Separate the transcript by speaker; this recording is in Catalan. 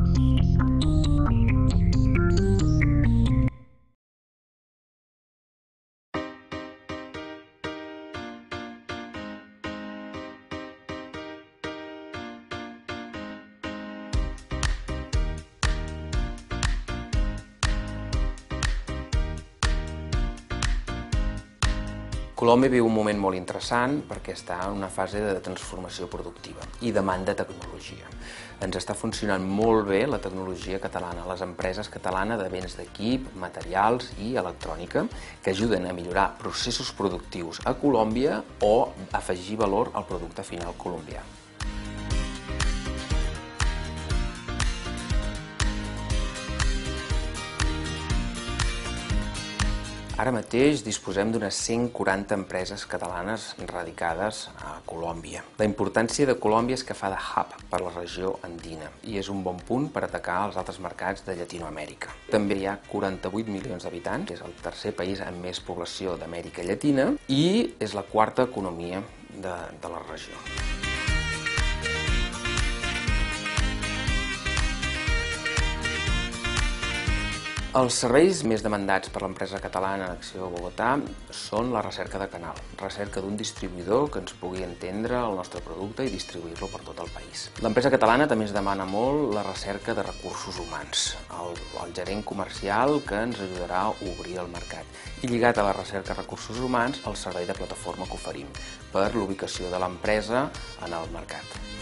Speaker 1: Colòmbia viu un moment molt interessant perquè està en una fase de transformació productiva i demanda tecnologia. Ens està funcionant molt bé la tecnologia catalana, les empreses catalanes de béns d'equip, materials i electrònica que ajuden a millorar processos productius a Colòmbia o afegir valor al producte final colombià. Ara mateix disposem d'unes 140 empreses catalanes radicades a Colòmbia. La importància de Colòmbia és que fa de hub per la regió andina i és un bon punt per atacar els altres mercats de Llatinoamèrica. També hi ha 48 milions d'habitants, és el tercer país amb més població d'Amèrica Llatina i és la quarta economia de la regió. Els serveis més demandats per l'empresa catalana Acció Bogotà són la recerca de canal, recerca d'un distribuïdor que ens pugui entendre el nostre producte i distribuir-lo per tot el país. L'empresa catalana també ens demana molt la recerca de recursos humans, el gerent comercial que ens ajudarà a obrir el mercat. I lligat a la recerca de recursos humans, el servei de plataforma que oferim per l'ubicació de l'empresa en el mercat.